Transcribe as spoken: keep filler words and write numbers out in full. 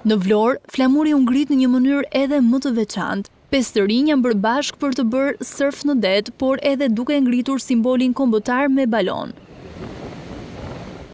Në Vlorë, flamuri u ngrit në një mënyrë edhe më të veçantë. Pesë të rinj janë bërë bashkë për të bërë surf në det, por edhe duke ngritur simbolin kombëtar me balon.